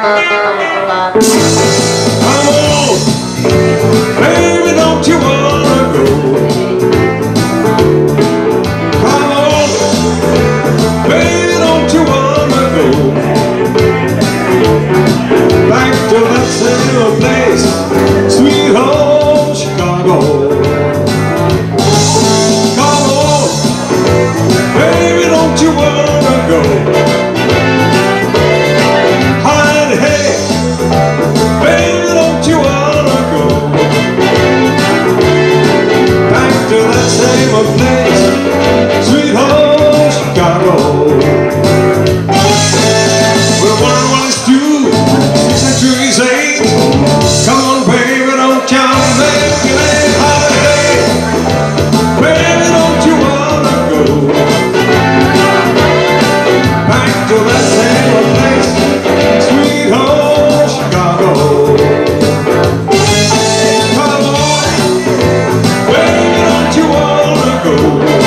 Come on, baby, don't you wanna go? Come on, baby, don't you wanna go back to that same place, sweet home Chicago? Come on, baby, don't you wanna go? Hidehey, baby, don't you wanna go back to that same place, sweet home Chicago? Well, one is two, centuries eight. Come on, baby, don't you make it late. Hidehey, baby, don't you wanna go back to that same place, sweet home Chicago? Come on, baby, don't you wanna go?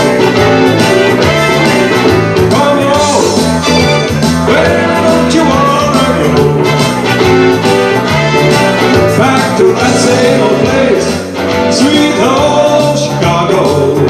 Come on, baby, don't you wanna go back to that same old place, sweet home Chicago?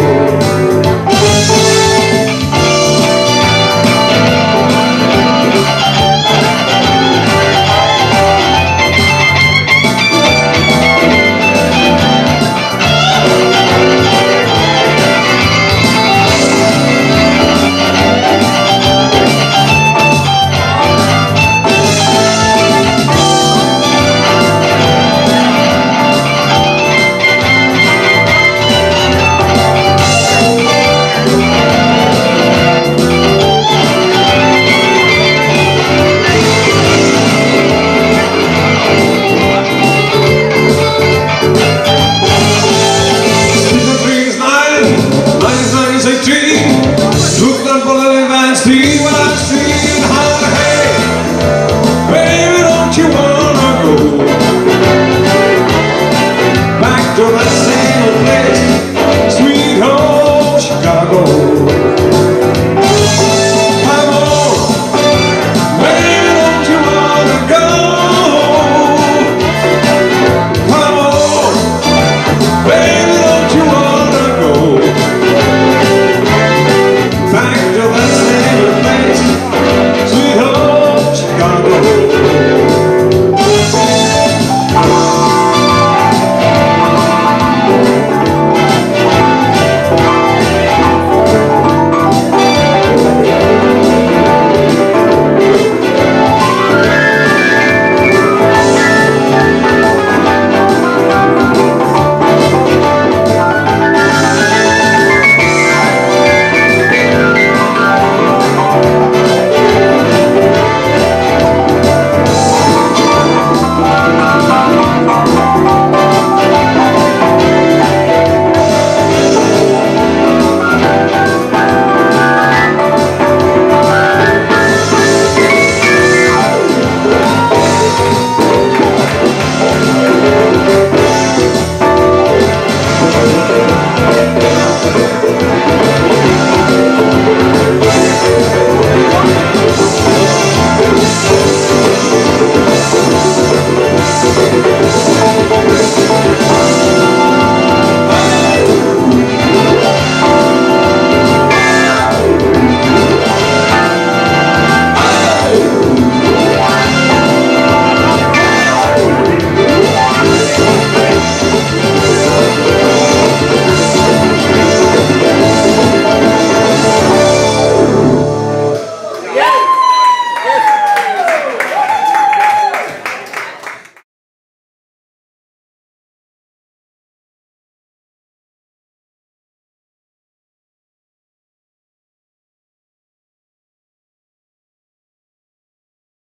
Baby, don't you wanna go back to that same old place, sweet home Chicago?